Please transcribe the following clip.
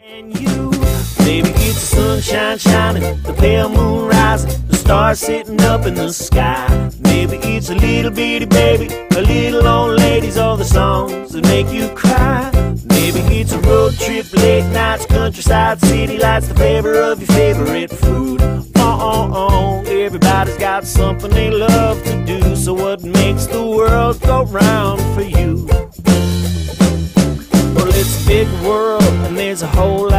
And you, maybe it's the sunshine shining, the pale moon rising, the stars sitting up in the sky. Maybe it's a little bitty baby, a little old ladies, all the songs that make you cry. Maybe it's a road trip, late nights, countryside, city lights, the flavor of your favorite food. Everybody's got something they love to do, so what makes the world go round for you? Well, it's a big world and there's a whole